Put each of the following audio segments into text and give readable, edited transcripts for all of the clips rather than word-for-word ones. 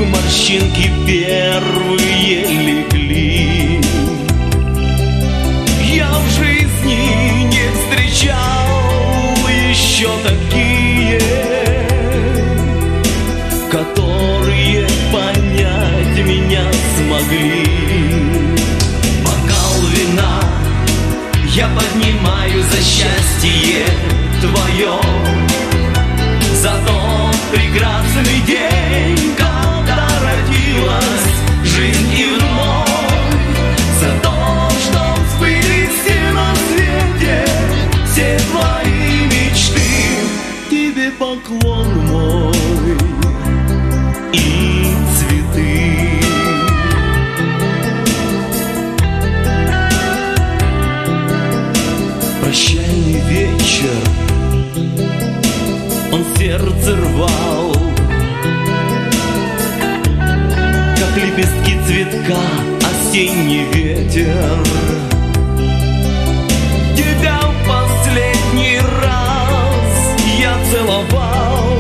морщинки первые легли. Я в жизни не встречал еще такие, которые понять меня смогли. Бокал вина я поднимаю за счастье твое, за тот прекрасный день, когда родилась жизнь и вновь, за то, что сбылись все на свете, все твои мечты. Тебе поклон мой и цветы. Прощальный вечер, он сердце рвал, как лепестки цветка осенний ветер. Тебя в последний раз я целовал,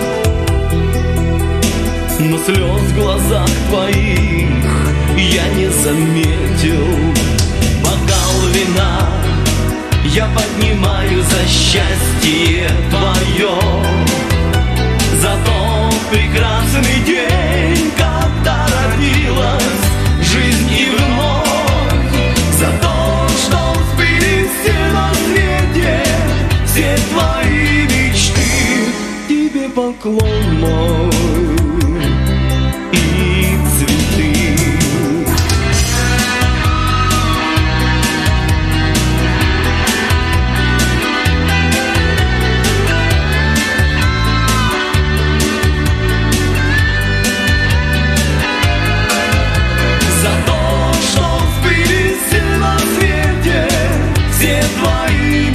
но слез в глазах твоих я не заметил. Бокал вина я поднимаю за счастье твое, за тот прекрасный день, когда родилась жизнь и вновь, за то, что сбылись все на свете, все твои мечты. Тебе поклон мой и цветы.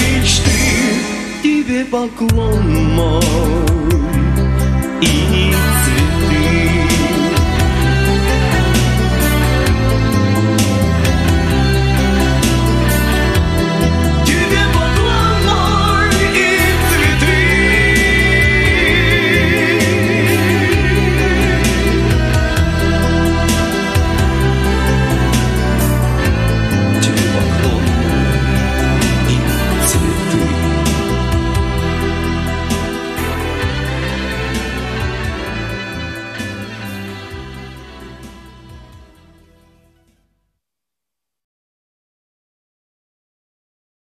Поклон мой и